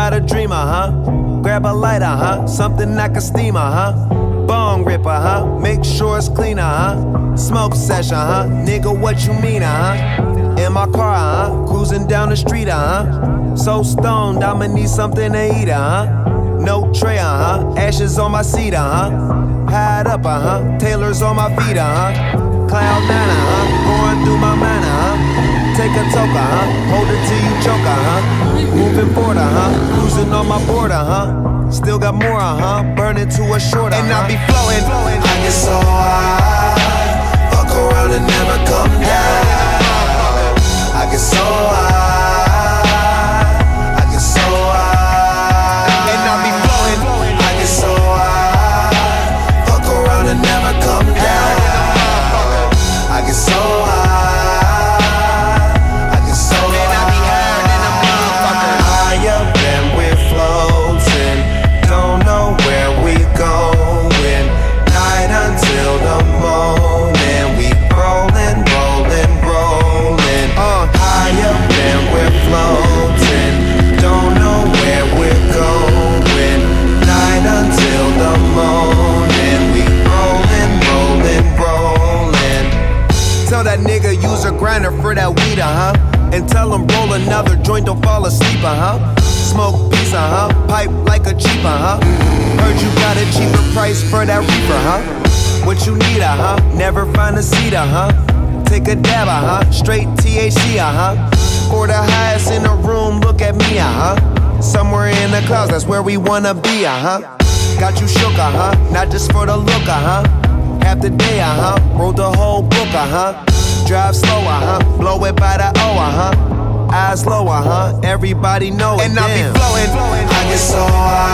about a dreamer, huh? Grab a lighter, huh? Something I can steamer, huh? Bong ripper, huh? Make sure it's cleaner, huh? Smoke session, huh? Nigga, what you mean, huh? In my car, huh? Cruising down the street, huh? So stoned, I'ma need something to eat, huh? No tray, huh? Ashes on my seat, huh? Hide up, huh? Taylor's on my feet, huh? Cloud nine, huh? Going through my mind, huh? Take a toker, huh? Hold it till you choke, huh? Moving border, huh? Cruising on my border, huh? Still got more, huh? Burning to a shorter, and I be flowing. I get so high, fuck around and never come down. I get so high, I get so high, and I be flowing. I get so high, fuck around and never come down. I get so high. That nigga use a grinder for that weed, huh? And tell him roll another joint, don't fall asleep, huh? Smoke pizza, huh? Pipe like a cheaper, huh? Heard you got a cheaper price for that reefer, huh? What you need, huh? Never find a seat, huh? Take a dab, huh? Straight THC, huh? For the highest in the room, look at me, huh? Somewhere in the clouds, that's where we wanna be, huh? Got you shook, huh? Not just for the look, huh? Half the day, huh? Wrote the whole book, huh? Drive slower, huh? Blow it by the O, huh? Eyes lower, huh? Everybody know it, and I be flowing. I get so high.